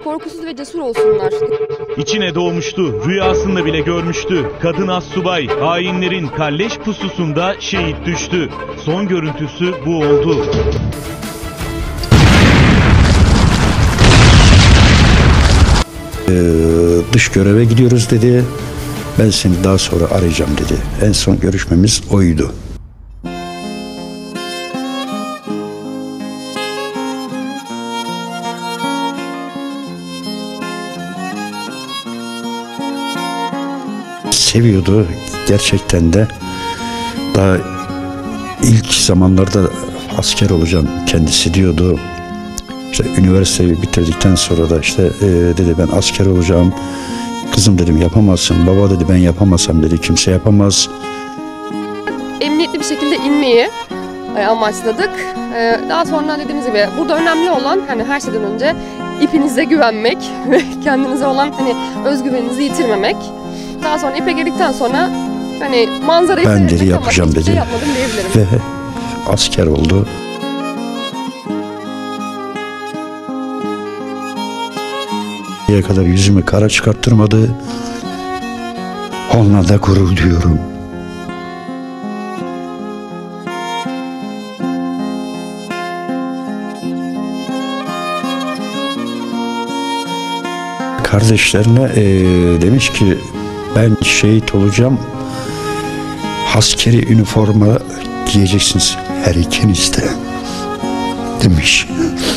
korkusuz ve cesur olsunlar. İçine doğmuştu, rüyasında bile görmüştü. Kadın astsubay, hainlerin kalleş pususunda şehit düştü. Son görüntüsü bu oldu. Dış göreve gidiyoruz dedi. Ben seni daha sonra arayacağım dedi. En son görüşmemiz oydu. Seviyordu gerçekten de. Daha ilk zamanlarda asker olacağım kendisi diyordu. İşte üniversiteyi bitirdikten sonra da işte dedi ben asker olacağım. Kızım dedim yapamazsın. Baba dedi ben yapamasam dedi kimse yapamaz. Emniyetli bir şekilde inmeyi amaçladık. Daha sonra dediğimiz gibi burada önemli olan hani her şeyden önce ipinize güvenmek ve kendinize olan hani özgüveninizi yitirmemek. Daha sonra ipe girdikten sonra hani manzarayı ben dedi yapacağım dedi. Şey yapmadım diyebilirim. Ve asker oldu. Kadar yüzümü kara çıkarttırmadı. Onunla da gurur duyuyorum. Kardeşlerine demiş ki ben şehit olacağım. Askeri üniforma giyeceksiniz her ikiniz de demiş.